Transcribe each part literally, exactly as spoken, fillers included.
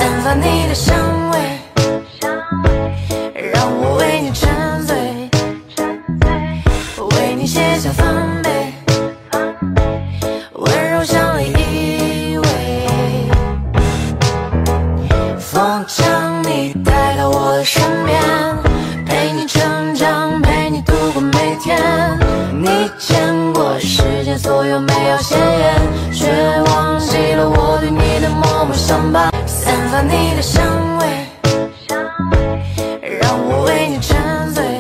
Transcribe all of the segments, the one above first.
散发你的香味，让我为你沉醉，为你写下翻倍，温柔像你依偎。风将你带到我的身边，陪你成长，陪你度过每天。你见过世间所有美好鲜艳，却忘记了我对你的默默相伴。散发你的香味，让我为你沉醉，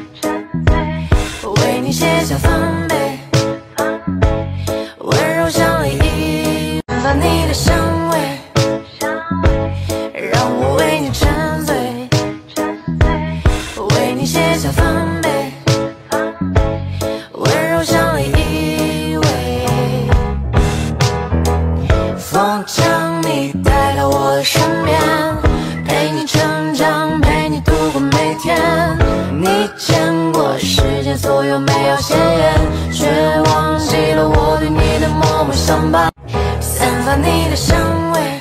为你写下翻倍，温柔像你依。散发你的香味，让我为你沉醉，为你写下翻倍，温柔像你依偎。风将你带到我的身边，陪你成长，陪你度过每天。你见过世间所有美好鲜艳，却忘记了我对你的默默相伴。散发你的香味，